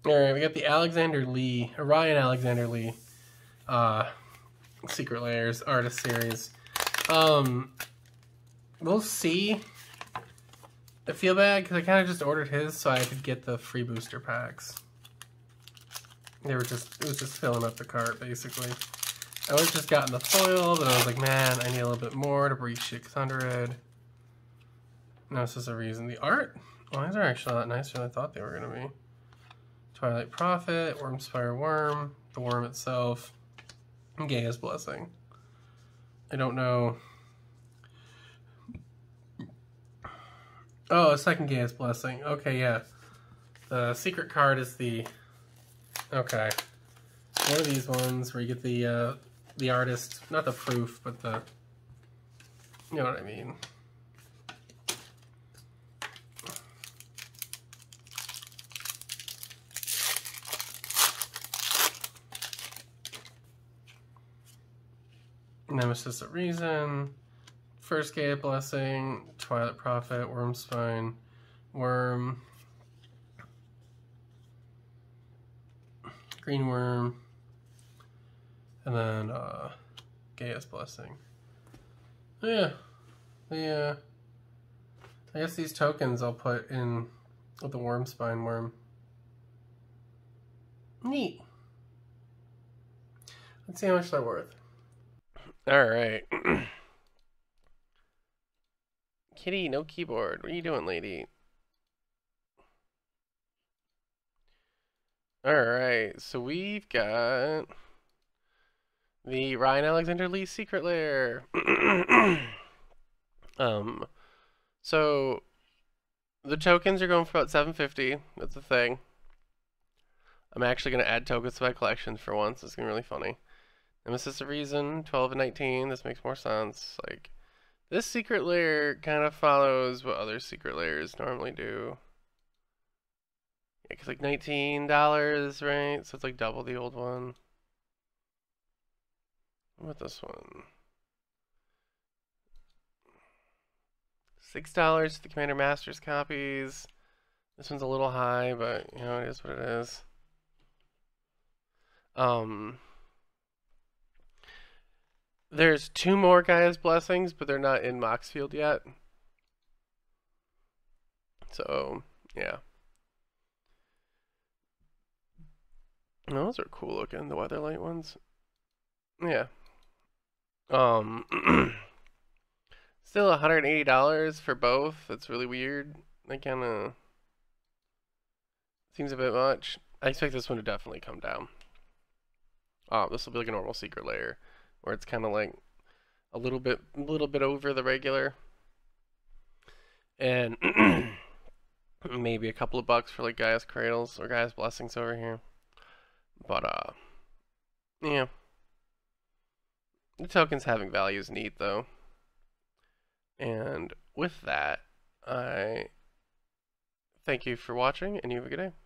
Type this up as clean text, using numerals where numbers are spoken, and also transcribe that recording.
Alright, we got the Alexander Lee, Ryan Alexander Lee, Secret Layers Artist Series. We'll see. I feel bad because I kind of just ordered his so I could get the free booster packs. It was just filling up the cart basically. I would have just gotten the foil, but I was like, man, I need a little bit more to breach 600. No, this is a reason. The art, well, these are actually a lot nicer than I thought they were going to be. Twilight Prophet, Wormspire Worm, the worm itself, and Gaia's Blessing. I don't know. Oh, a second Gaia's Blessing. Okay, yeah. The secret card is the... Okay. One of these ones where you get the artist, not the proof, but the... You know what I mean. Nemesis of Reason, First Gaia Blessing, Twilight Prophet, Wormspine, Worm, Green Worm, and then Gaia's Blessing. Yeah, I guess these tokens I'll put in with the Wormspine Worm. Neat. Let's see how much they're worth. Alright. Kitty, no keyboard. What are you doing, lady? Alright, so we've got the Ryan Alexander Lee Secret Lair. So the tokens are going for about $7.50. That's the thing. I'm actually going to add tokens to my collection for once. It's going to be really funny. Nemesis of Reason, 12 and 19. This makes more sense. Like, this secret lair kind of follows what other secret lairs normally do. Yeah, because like $19, right? So it's like double the old one. What about this one? $6 for the Commander Masters copies. This one's a little high, but you know, it is what it is. There's 2 more Gaia's Blessings, but they're not in Moxfield yet. So, yeah. Those are cool looking, the Weatherlight ones. Yeah. Still $180 for both. That's really weird. That kind of seems a bit much. I expect this one to definitely come down. This will be like a normal secret lair, where it's kind of like a little bit over the regular, and maybe a couple of bucks for like Gaia's Cradles or Gaia's Blessings over here. But yeah, the tokens having value is neat though. And with that, I thank you for watching, and you have a good day.